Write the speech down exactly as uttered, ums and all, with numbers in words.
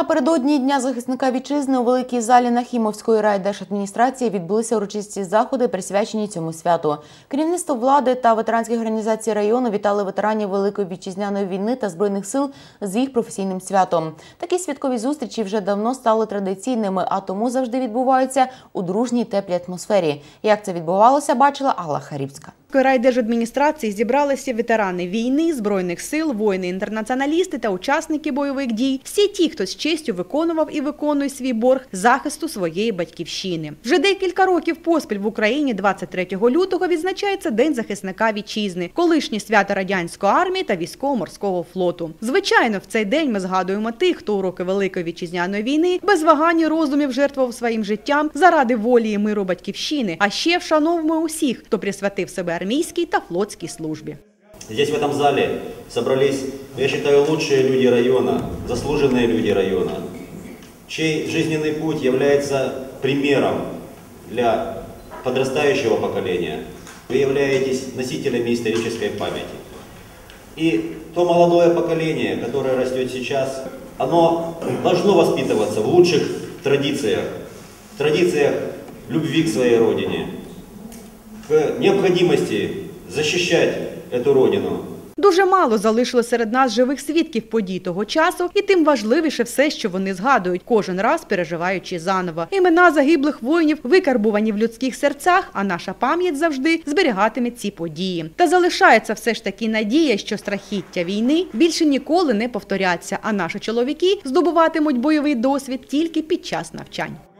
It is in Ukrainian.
Напередодні Дня захисника вітчизни у великій залі Нахімовської райдержадміністрації відбулися урочисті заходи, присвячені цьому святу. Керівництво влади та ветеранських організацій району вітали ветеранів Великої вітчизняної війни та Збройних сил з їх професійним святом. Такі святкові зустрічі вже давно стали традиційними, а тому завжди відбуваються у дружній теплій атмосфері. Як це відбувалося, бачила Алла Харівська. В райдержадміністрації зібралися ветерани війни, Збройних сил, воїни-інтернаціоналісти та учасники бойових дій. Всі ті, хто з честю виконував і виконує свій борг захисту своєї батьківщини. Вже декілька років поспіль в Україні двадцять третього лютого відзначається День захисника вітчизни, колишнє свято радянської армії та військово-морського флоту. Звичайно, в цей день ми згадуємо тих, хто у роки Великої вітчизняної війни без вагань і роздумів жертвував своїм життям заради волі і миру батьківщини, а ще вшановуємо усіх, хто присвятив себе армійській та флотській службі. Здесь, в этом зале, собрались, я считаю, лучшие люди района, заслуженные люди района, чей жизненный путь является примером для подрастающего поколения. Вы являетесь носителями исторической памяти. И то молодое поколение, которое растет сейчас, оно должно воспитываться в лучших традициях, в традициях любви к своей родине, к необходимости защищать эту родину. Дуже мало залишило серед нас живих свідків подій того часу, і тим важливіше все, що вони згадують, кожен раз переживаючи заново. Імена загиблих воїнів викарбувані в людських серцях, а наша пам'ять завжди зберігатиме ці події. Та залишається все ж таки надія, що страхіття війни більше ніколи не повторяться, а наші чоловіки здобуватимуть бойовий досвід тільки під час навчань.